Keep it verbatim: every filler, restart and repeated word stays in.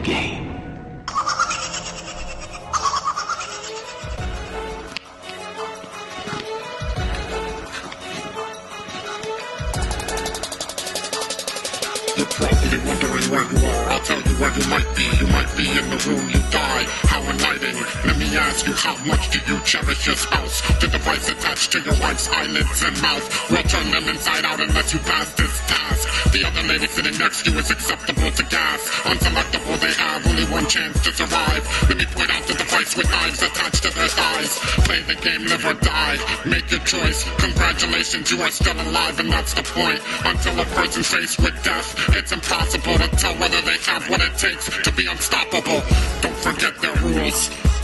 game. You're probably wondering where you are. I'll tell you where you might be. You might be in the room you die. How enlightening. Let me ask you, how much do you cherish your spouse? The device attached to your wife's eyelids and mouth will turn them inside out unless you pass this task. The other lady sitting next to you is acceptable to gas. Unselectable, they have only one chance to survive. Let me point out the device with knives attached to their thighs. Play the game, live or die. Make your choice. Congratulations, you are still alive, and that's the point. Until a person's faced with death, it's impossible to tell whether they have what it takes to be unstoppable. Don't forget their rules.